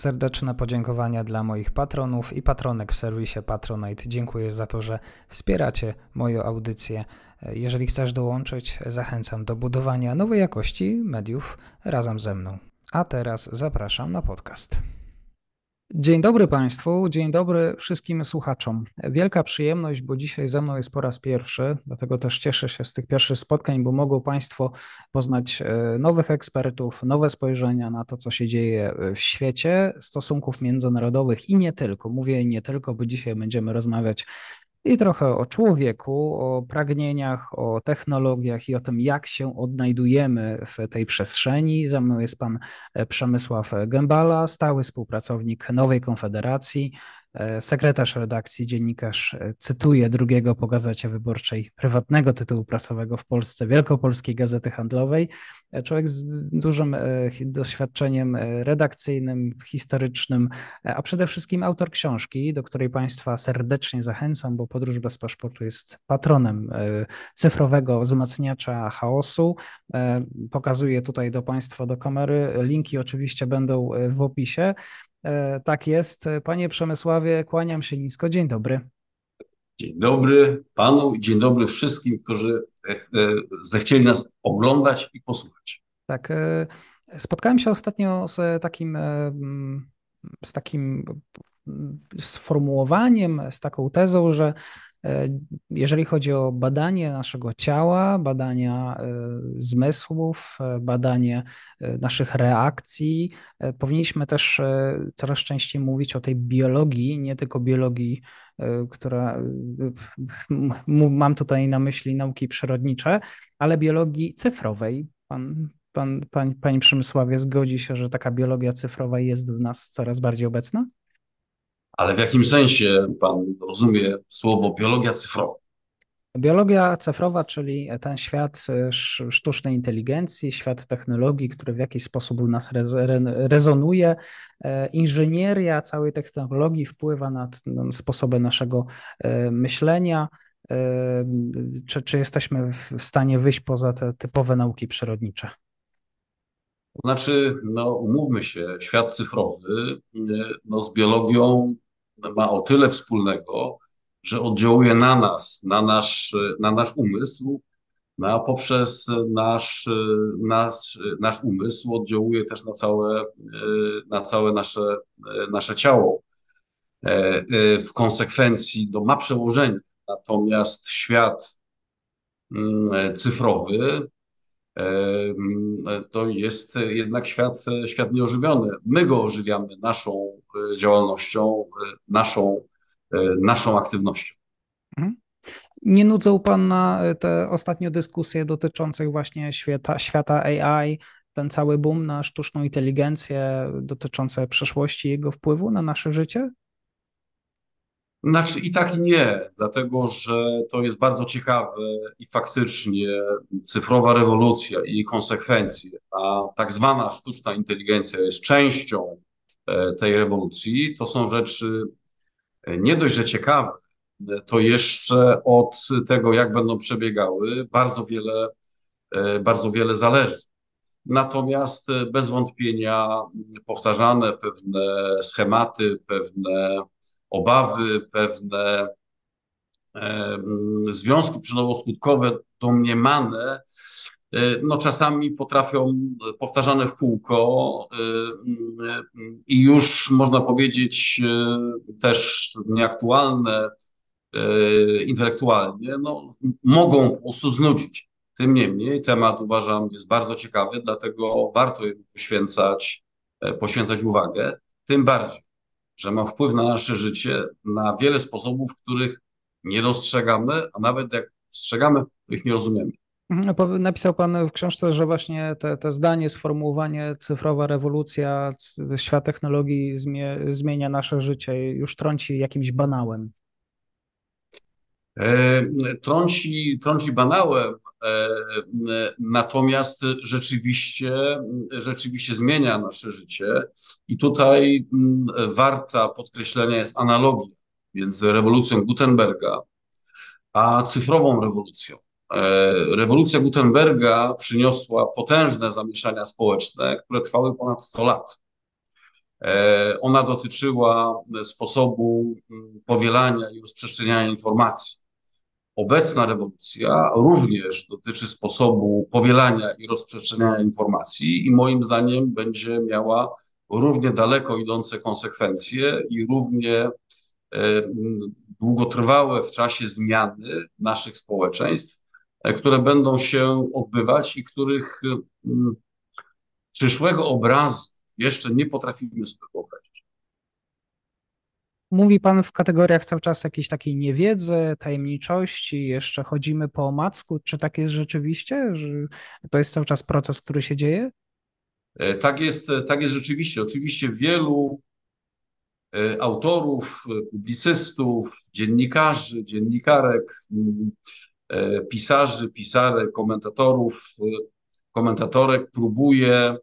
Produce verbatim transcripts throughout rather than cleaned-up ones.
Serdeczne podziękowania dla moich patronów i patronek w serwisie Patronite. Dziękuję za to, że wspieracie moją audycję. Jeżeli chcesz dołączyć, zachęcam do budowania nowej jakości mediów razem ze mną. A teraz zapraszam na podcast. Dzień dobry Państwu, dzień dobry wszystkim słuchaczom. Wielka przyjemność, bo dzisiaj ze mną jest po raz pierwszy, dlatego też cieszę się z tych pierwszych spotkań, bo mogą Państwo poznać nowych ekspertów, nowe spojrzenia na to, co się dzieje w świecie stosunków międzynarodowych i nie tylko. Mówię nie tylko, bo dzisiaj będziemy rozmawiać i trochę o człowieku, o pragnieniach, o technologiach i o tym, jak się odnajdujemy w tej przestrzeni. Ze mną jest pan Przemysław Gębala, stały współpracownik Nowej Konfederacji, sekretarz redakcji, dziennikarz, cytuję drugiego po Gazecie Wyborczej, prywatnego tytułu prasowego w Polsce, Wielkopolskiej Gazety Handlowej. Człowiek z dużym doświadczeniem redakcyjnym, historycznym, a przede wszystkim autor książki, do której Państwa serdecznie zachęcam, bo Podróż bez paszportu jest patronem cyfrowego wzmacniacza chaosu. Pokazuję tutaj do Państwa do kamery. Linki oczywiście będą w opisie. Tak jest. Panie Przemysławie, kłaniam się nisko. Dzień dobry. Dzień dobry panu i dzień dobry wszystkim, którzy zechcieli nas oglądać i posłuchać. Tak, spotkałem się ostatnio z takim, z takim sformułowaniem, z taką tezą, że jeżeli chodzi o badanie naszego ciała, badania zmysłów, badanie naszych reakcji, powinniśmy też coraz częściej mówić o tej biologii, nie tylko biologii, która, mam tutaj na myśli nauki przyrodnicze, ale biologii cyfrowej. Pan, pan, pan, Panie Przemysławie, zgodzi się, że taka biologia cyfrowa jest w nas coraz bardziej obecna? Ale w jakim sensie pan rozumie słowo biologia cyfrowa? Biologia cyfrowa, czyli ten świat sztucznej inteligencji, świat technologii, który w jakiś sposób u nas rezonuje. Inżynieria całej technologii wpływa na sposoby naszego myślenia. Czy, czy jesteśmy w stanie wyjść poza te typowe nauki przyrodnicze? To znaczy, no umówmy się, świat cyfrowy no, z biologią ma o tyle wspólnego, że oddziałuje na nas, na nasz, na nasz umysł, no, a poprzez nasz, nasz, nasz umysł oddziałuje też na całe, na całe nasze, nasze ciało. W konsekwencji no, ma przełożenie. Natomiast świat cyfrowy to jest jednak świat, świat nieożywiony. My go ożywiamy naszą działalnością, naszą, naszą aktywnością. Nie nudzą Pana te ostatnie dyskusje dotyczące właśnie świata, świata A I, ten cały boom na sztuczną inteligencję dotyczące przyszłości jego wpływu na nasze życie? Znaczy i tak i nie, dlatego że to jest bardzo ciekawe i faktycznie cyfrowa rewolucja i jej konsekwencje, a tak zwana sztuczna inteligencja jest częścią tej rewolucji, to są rzeczy nie dość, że ciekawe, to jeszcze od tego, jak będą przebiegały, bardzo wiele, bardzo wiele zależy. Natomiast bez wątpienia powtarzane pewne schematy, pewne obawy, pewne związki przyczynowo-skutkowe domniemane, no czasami potrafią powtarzane w kółko i już można powiedzieć też nieaktualne intelektualnie, no mogą po prostu znudzić. Tym niemniej temat uważam jest bardzo ciekawy, dlatego warto jemu poświęcać, poświęcać uwagę, tym bardziej, że ma wpływ na nasze życie na wiele sposobów, których nie dostrzegamy, a nawet jak dostrzegamy, to ich nie rozumiemy. Napisał Pan w książce, że właśnie te, te zdanie, sformułowanie cyfrowa rewolucja, świat technologii zmienia nasze życie, już trąci jakimś banałem. Trąci, trąci banałem, natomiast rzeczywiście, rzeczywiście zmienia nasze życie i tutaj warta podkreślenia jest analogia między rewolucją Gutenberga a cyfrową rewolucją. Rewolucja Gutenberga przyniosła potężne zamieszania społeczne, które trwały ponad sto lat. Ona dotyczyła sposobu powielania i rozprzestrzeniania informacji. Obecna rewolucja również dotyczy sposobu powielania i rozprzestrzeniania informacji i moim zdaniem będzie miała równie daleko idące konsekwencje i równie długotrwałe w czasie zmiany naszych społeczeństw, które będą się odbywać i których przyszłego obrazu jeszcze nie potrafimy sobie wyobrazić. Mówi Pan w kategoriach cały czas jakiejś takiej niewiedzy, tajemniczości, jeszcze chodzimy po omacku. Czy tak jest rzeczywiście, że to jest cały czas proces, który się dzieje? Tak jest, tak jest rzeczywiście. Oczywiście wielu autorów, publicystów, dziennikarzy, dziennikarek, pisarzy, pisarek, komentatorów, komentatorek próbuje,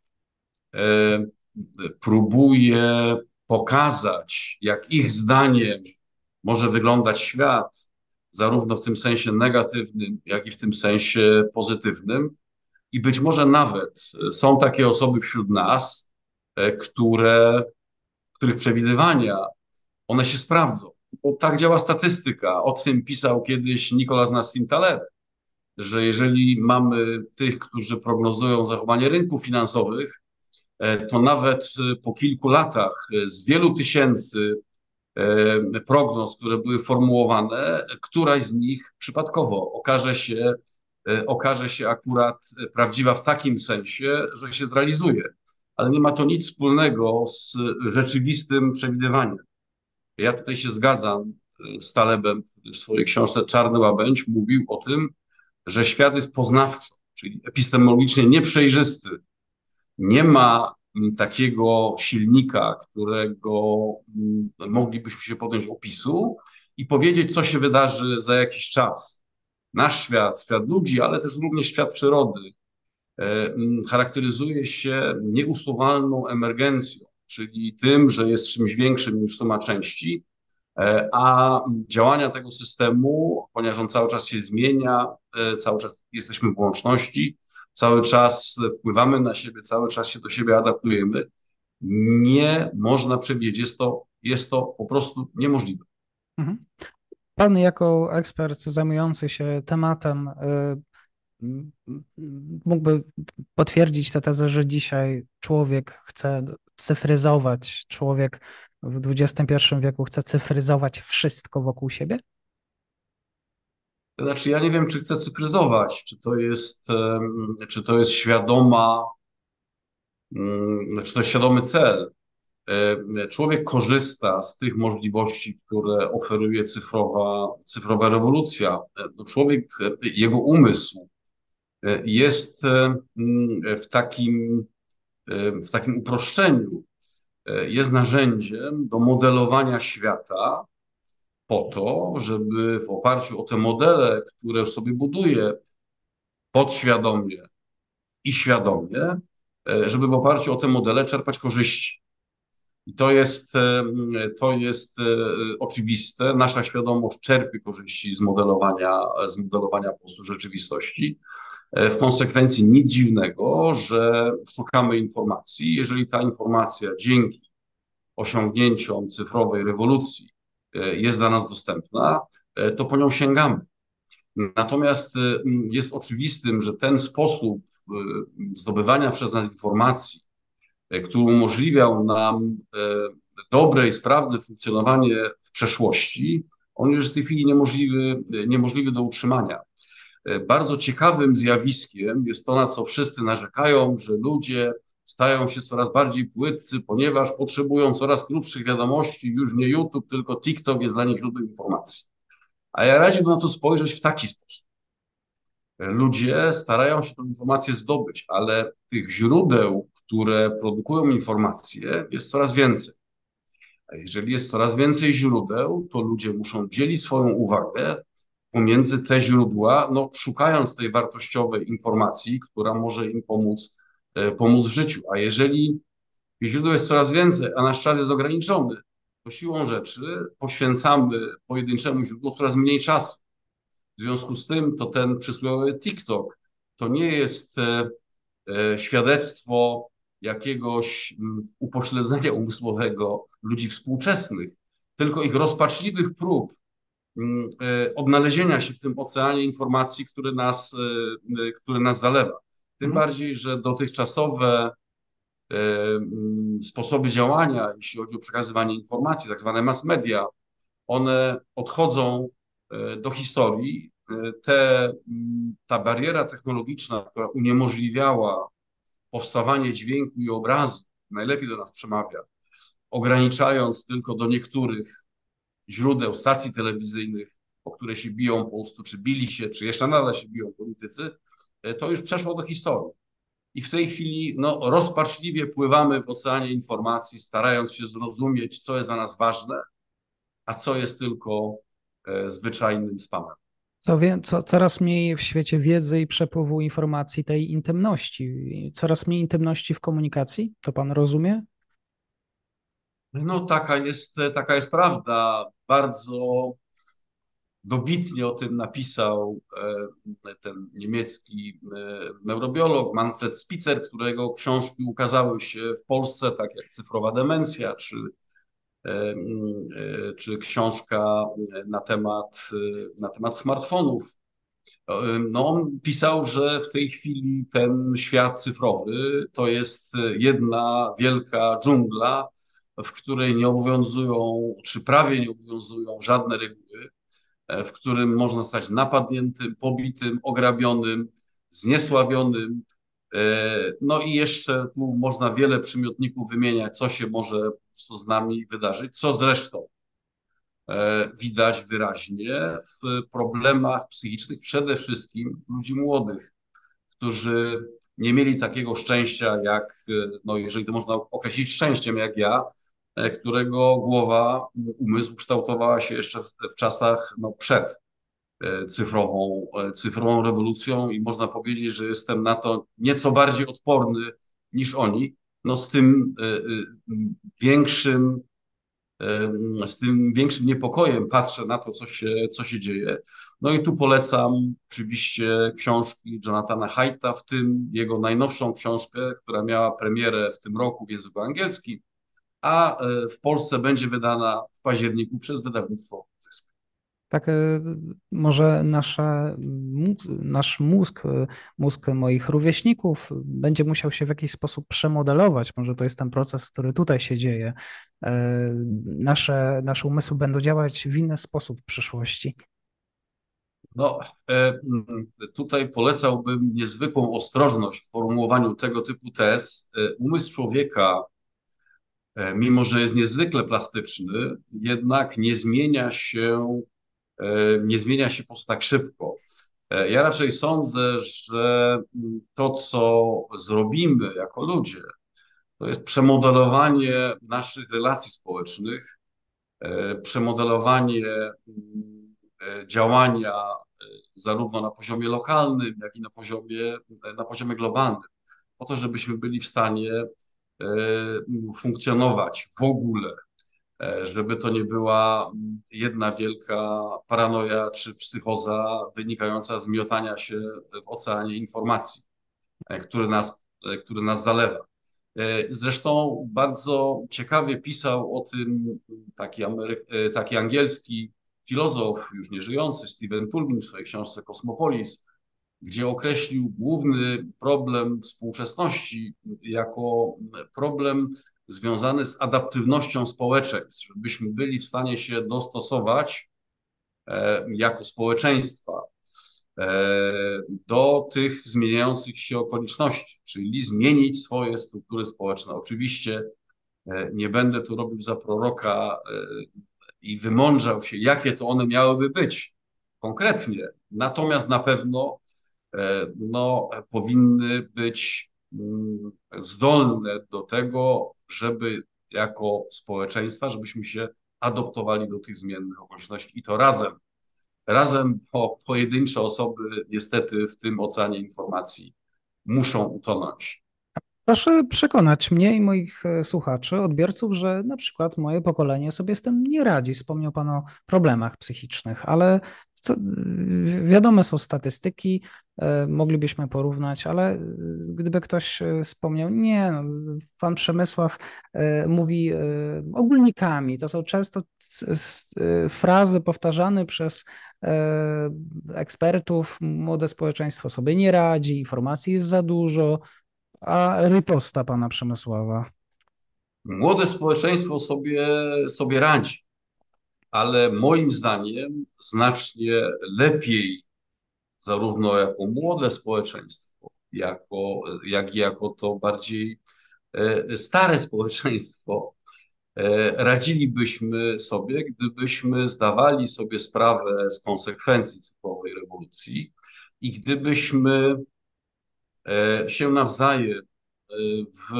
próbuje pokazać, jak ich zdaniem może wyglądać świat, zarówno w tym sensie negatywnym, jak i w tym sensie pozytywnym. I być może nawet są takie osoby wśród nas, które, których przewidywania, one się sprawdzą. Bo tak działa statystyka. O tym pisał kiedyś Nicolas Nassim Taleb, że jeżeli mamy tych, którzy prognozują zachowanie rynków finansowych, to nawet po kilku latach z wielu tysięcy prognoz, które były formułowane, któraś z nich przypadkowo okaże się, okaże się akurat prawdziwa w takim sensie, że się zrealizuje. Ale nie ma to nic wspólnego z rzeczywistym przewidywaniem. Ja tutaj się zgadzam z Talebem, który w swojej książce Czarny Łabędź mówił o tym, że świat jest poznawczo, czyli epistemologicznie nieprzejrzysty. Nie ma takiego silnika, którego moglibyśmy się podjąć opisu i powiedzieć, co się wydarzy za jakiś czas. Nasz świat, świat ludzi, ale też również świat przyrody charakteryzuje się nieusuwalną emergencją, czyli tym, że jest czymś większym niż suma części, a działania tego systemu, ponieważ on cały czas się zmienia, cały czas jesteśmy w łączności, cały czas wpływamy na siebie, cały czas się do siebie adaptujemy, nie można przewidzieć. Jest to, jest to po prostu niemożliwe. Mhm. Pan jako ekspert zajmujący się tematem mógłby potwierdzić tę tezę, że dzisiaj człowiek chce cyfryzować, człowiek w dwudziestym pierwszym wieku chce cyfryzować wszystko wokół siebie? Znaczy, ja nie wiem, czy chcę cyfryzować, czy to jest, czy to jest świadoma, czy to jest świadomy cel. Człowiek korzysta z tych możliwości, które oferuje cyfrowa, cyfrowa rewolucja. No człowiek, jego umysł jest w takim, w takim uproszczeniu, jest narzędziem do modelowania świata po to, żeby w oparciu o te modele, które sobie buduje podświadomie i świadomie, żeby w oparciu o te modele czerpać korzyści. I to jest, to jest oczywiste. Nasza świadomość czerpie korzyści z modelowania, z modelowania po prostu rzeczywistości. W konsekwencji nic dziwnego, że szukamy informacji. Jeżeli ta informacja dzięki osiągnięciom cyfrowej rewolucji jest dla nas dostępna, to po nią sięgamy. Natomiast jest oczywistym, że ten sposób zdobywania przez nas informacji, który umożliwiał nam dobre i sprawne funkcjonowanie w przeszłości, on już jest w tej chwili niemożliwy, niemożliwy do utrzymania. Bardzo ciekawym zjawiskiem jest to, na co wszyscy narzekają, że ludzie stają się coraz bardziej płytcy, ponieważ potrzebują coraz krótszych wiadomości, już nie YouTube, tylko TikTok jest dla nich źródłem informacji. A ja radziłbym na to spojrzeć w taki sposób. Ludzie starają się tę informację zdobyć, ale tych źródeł, które produkują informacje, jest coraz więcej. A jeżeli jest coraz więcej źródeł, to ludzie muszą dzielić swoją uwagę pomiędzy te źródła, no, szukając tej wartościowej informacji, która może im pomóc, pomóc w życiu. A jeżeli źródeł jest coraz więcej, a nasz czas jest ograniczony, to siłą rzeczy poświęcamy pojedynczemu źródłu coraz mniej czasu. W związku z tym to ten przysłowiowy TikTok to nie jest e, e, świadectwo jakiegoś mm, upośledzenia umysłowego ludzi współczesnych, tylko ich rozpaczliwych prób mm, e, odnalezienia się w tym oceanie informacji, który nas, e, e, który nas zalewa. Tym Mhm. bardziej, że dotychczasowe e, mm, sposoby działania, jeśli chodzi o przekazywanie informacji, tak zwane mass media, one odchodzą e, do historii. E, Te, mm, ta bariera technologiczna, która uniemożliwiała powstawanie dźwięku i obrazu, najlepiej do nas przemawia, ograniczając tylko do niektórych źródeł, stacji telewizyjnych, o które się biją po prostu, czy bili się, czy jeszcze nadal się biją politycy, e, to już przeszło do historii. I w tej chwili no, rozpaczliwie pływamy w oceanie informacji, starając się zrozumieć, co jest dla nas ważne, a co jest tylko e, zwyczajnym spamem. Co, wie, co, coraz mniej w świecie wiedzy i przepływu informacji, tej intymności, coraz mniej intymności w komunikacji, to pan rozumie? No taka jest, taka jest prawda. Bardzo dobitnie o tym napisał e, ten niemiecki e, neurobiolog Manfred Spitzer, którego książki ukazały się w Polsce, tak jak Cyfrowa demencja, czy, e, e, czy książka na temat, na temat smartfonów. No, on pisał, że w tej chwili ten świat cyfrowy to jest jedna wielka dżungla, w której nie obowiązują, czy prawie nie obowiązują żadne reguły, w którym można zostać napadniętym, pobitym, ograbionym, zniesławionym. No i jeszcze tu można wiele przymiotników wymieniać, co się może po prostu z nami wydarzyć, co zresztą widać wyraźnie w problemach psychicznych przede wszystkim ludzi młodych, którzy nie mieli takiego szczęścia jak, no jeżeli to można określić szczęściem jak ja, którego głowa, umysł kształtowała się jeszcze w, w czasach no, przed cyfrową, cyfrową rewolucją i można powiedzieć, że jestem na to nieco bardziej odporny niż oni. No z tym większym z tym większym niepokojem patrzę na to, co się, co się dzieje. No i tu polecam oczywiście książki Jonathana Haidta, w tym jego najnowszą książkę, która miała premierę w tym roku w języku angielskim, a w Polsce będzie wydana w październiku przez wydawnictwo Zysk. Tak, e, może nasze, mózg, nasz mózg, e, mózg moich rówieśników będzie musiał się w jakiś sposób przemodelować. Może to jest ten proces, który tutaj się dzieje. E, Nasze, nasze umysły będą działać w inny sposób w przyszłości. No, e, tutaj polecałbym niezwykłą ostrożność w formułowaniu tego typu tez. E, Umysł człowieka, e, mimo że jest niezwykle plastyczny, jednak nie zmienia się, e, nie zmienia się po prostu tak szybko. E, Ja raczej sądzę, że to, co zrobimy jako ludzie, to jest przemodelowanie naszych relacji społecznych, e, przemodelowanie mm, e, działania e, zarówno na poziomie lokalnym, jak i na poziomie, e, na poziomie globalnym, po to, żebyśmy byli w stanie e, funkcjonować w ogóle, e, żeby to nie była jedna wielka paranoja czy psychoza wynikająca z miotania się w oceanie informacji, e, który nas, e, który nas zalewa. E, Zresztą bardzo ciekawie pisał o tym taki, Amery e, taki angielski filozof, już nieżyjący, Stephen Turbin w swojej książce Kosmopolis, gdzie określił główny problem współczesności jako problem związany z adaptywnością społeczeństw, żebyśmy byli w stanie się dostosować e, jako społeczeństwa e, do tych zmieniających się okoliczności, czyli zmienić swoje struktury społeczne. Oczywiście e, nie będę tu robił za proroka e, i wymądrzał się, jakie to one miałyby być konkretnie. Natomiast na pewno e, no, powinny być mm, zdolne do tego, żeby jako społeczeństwa, żebyśmy się adoptowali do tych zmiennych okoliczności i to razem. Razem, bo pojedyncze osoby niestety w tym oceanie informacji muszą utonąć. Proszę przekonać mnie i moich e, słuchaczy, odbiorców, że na przykład moje pokolenie sobie z tym nie radzi. Wspomniał Pan o problemach psychicznych, ale co, wiadome są statystyki. e, moglibyśmy porównać, ale e, gdyby ktoś e, wspomniał, nie, no, pan Przemysław e, mówi e, ogólnikami. To są często c- c- e, frazy powtarzane przez e, ekspertów. Młode społeczeństwo sobie nie radzi, informacji jest za dużo, a riposta pana Przemysława. Młode społeczeństwo sobie, sobie radzi, ale moim zdaniem znacznie lepiej zarówno jako młode społeczeństwo, jako, jak i jako to bardziej e, stare społeczeństwo e, radzilibyśmy sobie, gdybyśmy zdawali sobie sprawę z konsekwencji cyfrowej rewolucji i gdybyśmy e, się nawzajem e, w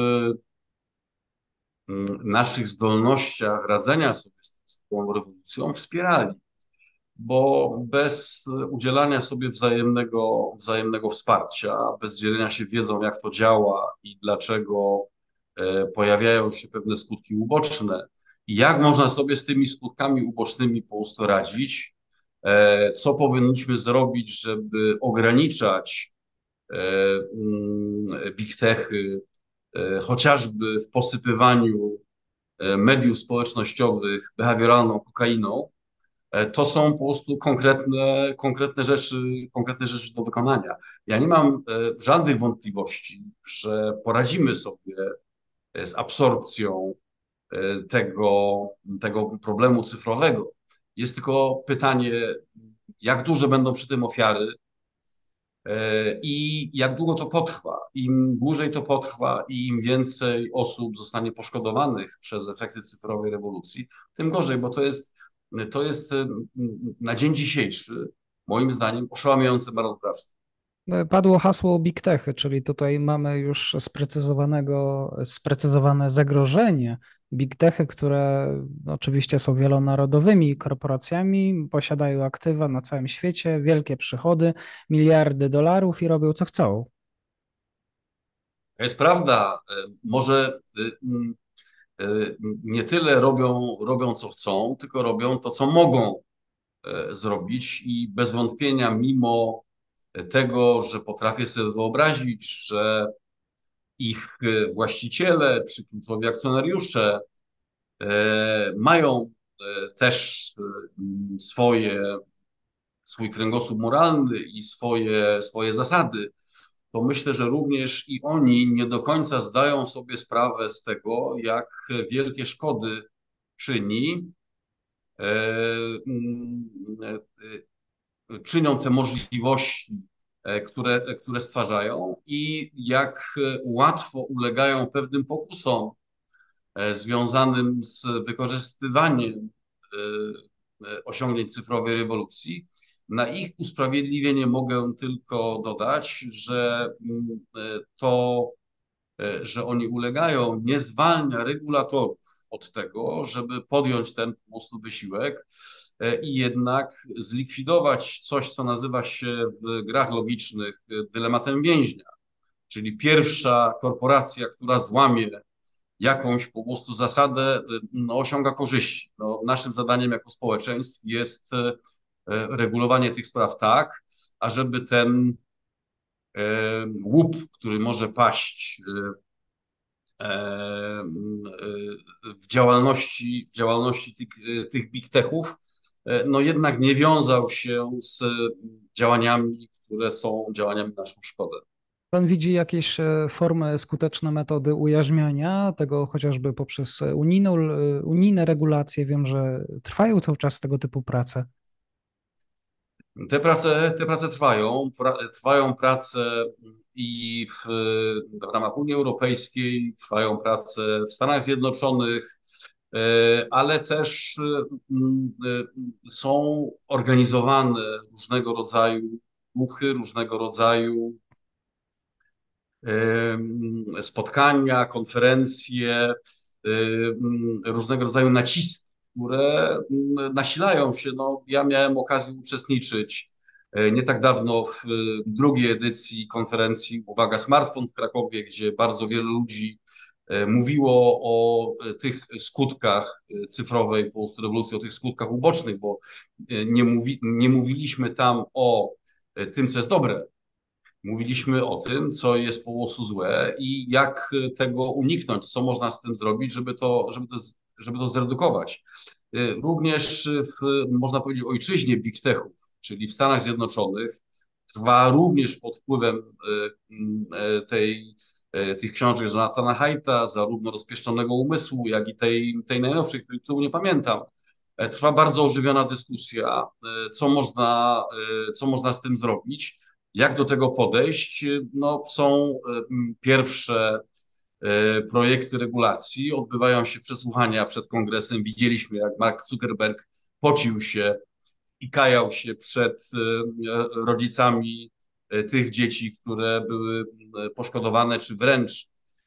mm, naszych zdolnościach radzenia sobie z tą cyfrową rewolucją wspierali. Bo bez udzielania sobie wzajemnego, wzajemnego wsparcia, bez dzielenia się wiedzą, jak to działa i dlaczego e, pojawiają się pewne skutki uboczne i jak można sobie z tymi skutkami ubocznymi po prostu radzić, e, co powinniśmy zrobić, żeby ograniczać e, mm, big techy, e, chociażby w posypywaniu e, mediów społecznościowych behawioralną kokainą, E, to są po prostu konkretne, konkretne rzeczy, konkretne rzeczy do wykonania. Ja nie mam e, żadnych wątpliwości, że poradzimy sobie e, z absorpcją e, tego, tego problemu cyfrowego. Jest tylko pytanie, jak duże będą przy tym ofiary e, i jak długo to potrwa. Im dłużej to potrwa i im więcej osób zostanie poszkodowanych przez efekty cyfrowej rewolucji, tym gorzej, bo to jest, to jest e, na dzień dzisiejszy, moim zdaniem, oszałamiające marnotrawstwo. Padło hasło Big Techy, czyli tutaj mamy już sprecyzowanego, sprecyzowane zagrożenie. Big Techy, które oczywiście są wielonarodowymi korporacjami, posiadają aktywa na całym świecie, wielkie przychody, miliardy dolarów i robią co chcą. To jest prawda, e, może e, mm, e, nie tyle robią, robią co chcą, tylko robią to, co mogą e, zrobić i bez wątpienia, mimo tego, że potrafię sobie wyobrazić, że ich e, właściciele czy kluczowi akcjonariusze e, mają e, też e, swoje, swój kręgosłup moralny i swoje, swoje zasady, to myślę, że również i oni nie do końca zdają sobie sprawę z tego, jak wielkie szkody czyni, e, mm, e, czynią te możliwości, e, które, które stwarzają i jak łatwo ulegają pewnym pokusom e, związanym z wykorzystywaniem e, e, osiągnięć cyfrowej rewolucji. Na ich usprawiedliwienie mogę tylko dodać, że mm, e, to, e, że oni ulegają, nie zwalnia regulatorów od tego, żeby podjąć ten po prostu wysiłek e, i jednak zlikwidować coś, co nazywa się w grach logicznych e, dylematem więźnia. Czyli pierwsza korporacja, która złamie jakąś po prostu zasadę, y, no, osiąga korzyści. No, naszym zadaniem jako społeczeństw jest e, regulowanie tych spraw tak, ażeby ten e, łup, który może paść e, e, w działalności, w działalności tych, e, tych big techów, e, no jednak nie wiązał się z działaniami, które są działaniami na naszą szkodę. Pan widzi jakieś e, formy, skuteczne metody ujarzmiania tego chociażby poprzez unijną, e, unijne regulacje? Wiem, że trwają cały czas tego typu prace. Te prace, te prace trwają, pra, trwają prace i w, w ramach Unii Europejskiej, trwają prace w Stanach Zjednoczonych, e, ale też mm, e, są organizowane różnego rodzaju ruchy, różnego rodzaju e, spotkania, konferencje, e, mm, różnego rodzaju naciski, które mm, nasilają się. No, ja miałem okazję uczestniczyć e, nie tak dawno w e, drugiej edycji konferencji Uwaga Smartfon w Krakowie, gdzie bardzo wielu ludzi e, mówiło o e, tych skutkach e, cyfrowej po prostu rewolucji, o tych skutkach ubocznych, bo e, nie, mówi, nie mówiliśmy tam o e, tym, co jest dobre, Mówiliśmy o tym, co jest po prostu złe i jak tego uniknąć, co można z tym zrobić, żeby to, żeby to, żeby to zredukować. Y, Również w, można powiedzieć, ojczyźnie Big Techów, czyli w Stanach Zjednoczonych, trwa również pod wpływem y, y, tej, y, tych książek Jonathana Haidta, zarówno Rozpieszczonego umysłu, jak i tej, tej najnowszej, której tu nie pamiętam. E, Trwa bardzo ożywiona dyskusja, y, co można, y, co można z tym zrobić, jak do tego podejść. No, są y, pierwsze e, projekty regulacji, odbywają się przesłuchania przed kongresem. Widzieliśmy, jak Mark Zuckerberg pocił się i kajał się przed e, rodzicami e, tych dzieci, które były e, poszkodowane, czy wręcz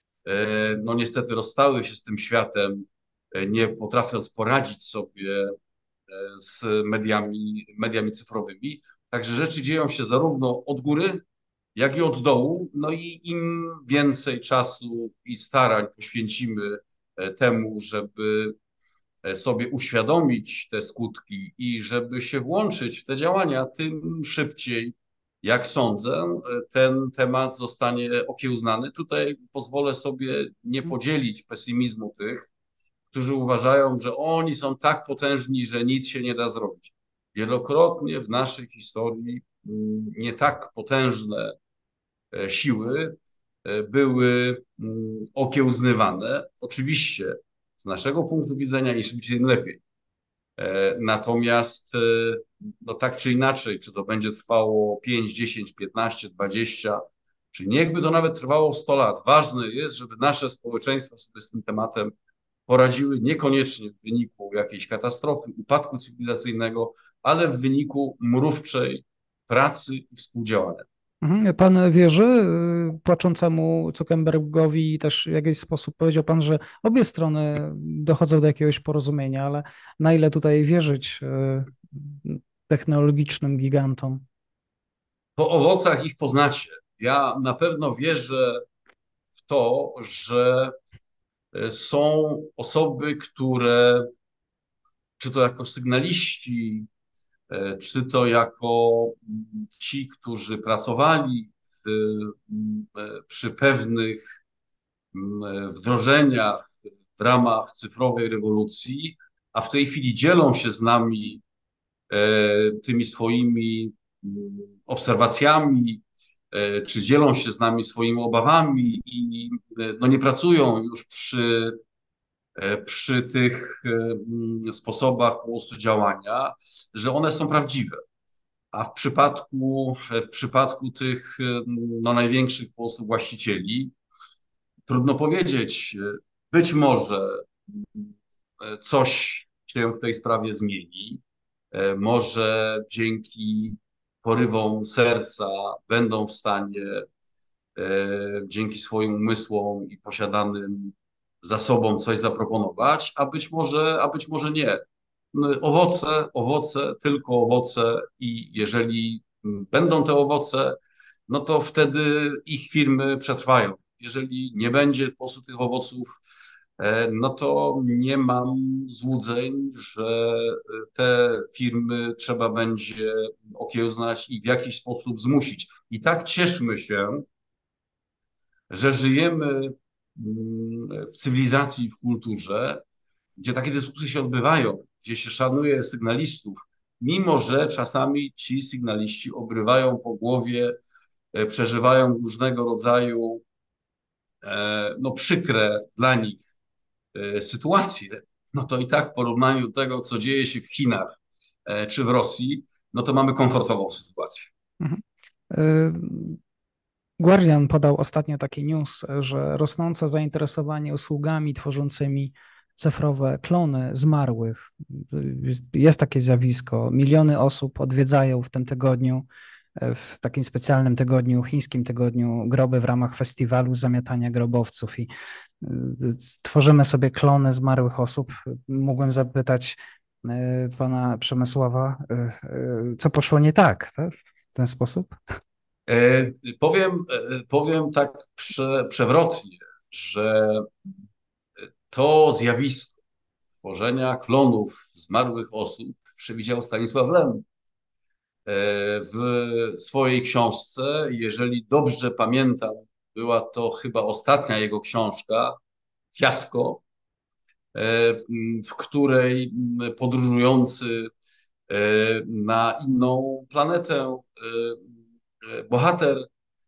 e, no niestety rozstały się z tym światem, e, nie potrafiąc poradzić sobie e, z mediami, mediami cyfrowymi. Także rzeczy dzieją się zarówno od góry, jak i od dołu. No i im więcej czasu i starań poświęcimy e, temu, żeby e, sobie uświadomić te skutki i żeby się włączyć w te działania, tym szybciej, jak sądzę, e, ten temat zostanie okiełznany. Tutaj pozwolę sobie nie podzielić pesymizmu tych, którzy uważają, że oni są tak potężni, że nic się nie da zrobić. Wielokrotnie w naszej historii mm, nie tak potężne e, siły e, były mm, okiełznywane. Oczywiście z naszego punktu widzenia im szybciej, tym lepiej. E, Natomiast e, no tak czy inaczej, czy to będzie trwało pięć, dziesięć, piętnaście, dwadzieścia, czy niechby to nawet trwało sto lat. Ważne jest, żeby nasze społeczeństwa sobie z tym tematem poradziły niekoniecznie w wyniku jakiejś katastrofy, upadku cywilizacyjnego, ale w wyniku mrówczej pracy i współdziałania. Mhm. Pan wierzy y, płaczącemu Zuckerbergowi i też w jakiś sposób powiedział pan, że obie strony dochodzą do jakiegoś porozumienia, ale na ile tutaj wierzyć y, technologicznym gigantom? Po owocach ich poznacie. Ja na pewno wierzę w to, że e, są osoby, które, czy to jako sygnaliści, e, czy to jako mm, ci, którzy pracowali w, mm, e, przy pewnych mm, wdrożeniach w ramach cyfrowej rewolucji, a w tej chwili dzielą się z nami e, tymi swoimi mm, obserwacjami, e, czy dzielą się z nami swoimi obawami i e, no nie pracują już przy, e, przy tych e, mm, sposobach po prostu działania, że one są prawdziwe. A w przypadku, w przypadku tych e, no, największych po prostu właścicieli, trudno powiedzieć, e, być może e, coś się w tej sprawie zmieni. E, Może dzięki porywom serca będą w stanie, e, dzięki swoim umysłom i posiadanym zasobom coś zaproponować, a być może, a być może nie. No, Owoce, owoce, tylko owoce i jeżeli mm, będą te owoce, no to wtedy ich firmy przetrwają. Jeżeli nie będzie po prostu tych owoców, e, no to nie mam złudzeń, że e, te firmy trzeba będzie okiełznać i w jakiś sposób zmusić. I tak cieszmy się, że żyjemy mm, w cywilizacji, w kulturze, gdzie takie dyskusje się odbywają, gdzie się szanuje sygnalistów, mimo że czasami ci sygnaliści obrywają po głowie, e, przeżywają różnego rodzaju e, no, przykre dla nich e, sytuacje, no to i tak w porównaniu do tego, co dzieje się w Chinach e, czy w Rosji, no to mamy komfortową sytuację. Mhm. Y, Guardian podał ostatnio taki news, że rosnące zainteresowanie usługami tworzącymi cyfrowe klony zmarłych. Jest takie zjawisko. Miliony osób odwiedzają w tym tygodniu, w takim specjalnym tygodniu, chińskim tygodniu, groby w ramach festiwalu zamiatania grobowców i y, tworzymy sobie klony zmarłych osób. Mógłbym zapytać y, pana Przemysława, y, y, co poszło nie tak, tak? W ten sposób? E, Powiem, e, powiem tak prze, przewrotnie, że to zjawisko tworzenia klonów zmarłych osób przewidział Stanisław Lem. w swojej książce. Jeżeli dobrze pamiętam, była to chyba ostatnia jego książka, Fiasko, w której podróżujący na inną planetę bohater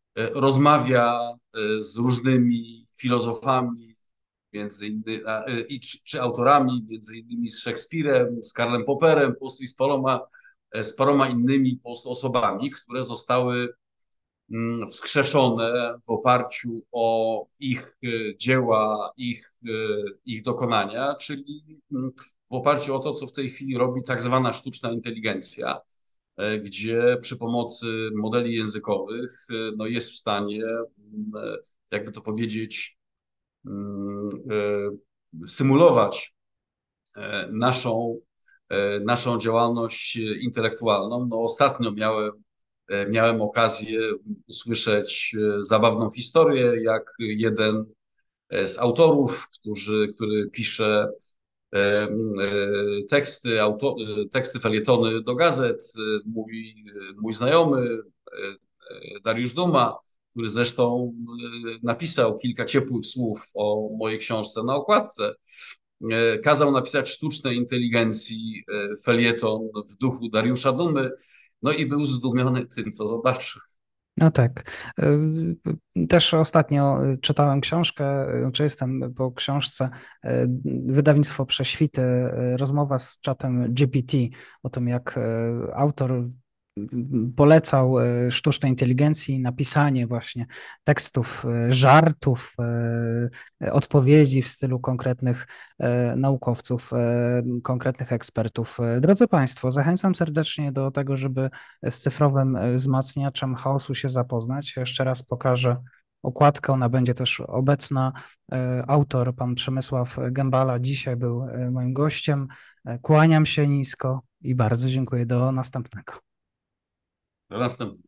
rozmawia z różnymi filozofami, między innymi, i, czy, czy autorami, między innymi z Szekspirem, z Karlem Popperem, po prostu i z paroma, z paroma innymi po prostu osobami, które zostały mm, wskrzeszone w oparciu o ich e, dzieła, ich, e, ich dokonania, czyli mm, w oparciu o to, co w tej chwili robi tak zwana sztuczna inteligencja, e, gdzie przy pomocy modeli językowych e, no jest w stanie, mm, e, jakby to powiedzieć, mm, e, symulować e, naszą, e, naszą działalność intelektualną. No, ostatnio miałem, e, miałem okazję usłyszeć e, zabawną historię, jak jeden e, z autorów, którzy, który pisze e, e, teksty, auto, e, teksty, felietony do gazet, e, mój, mój znajomy e, e, Dariusz Duma, który zresztą e, napisał kilka ciepłych słów o mojej książce na okładce, e, kazał napisać sztucznej inteligencji e, felieton w duchu Dariusza Dumy, no i był zdumiony tym, co zobaczył. No tak. Y, Też ostatnio czytałem książkę, czy jestem po książce, y, wydawnictwo Prześwity, y, rozmowa z czatem G P T o tym, jak y, autor polecał y, sztucznej inteligencji napisanie właśnie tekstów, y, żartów, y, odpowiedzi w stylu konkretnych y, naukowców, y, konkretnych ekspertów. Y, Drodzy Państwo, zachęcam serdecznie do tego, żeby z cyfrowym y, wzmacniaczem chaosu się zapoznać. Jeszcze raz pokażę okładkę, ona będzie też obecna. Y, Autor, pan Przemysław Gębala, dzisiaj był y, moim gościem. Y, Kłaniam się nisko i bardzo dziękuję. Do następnego. Do następnego.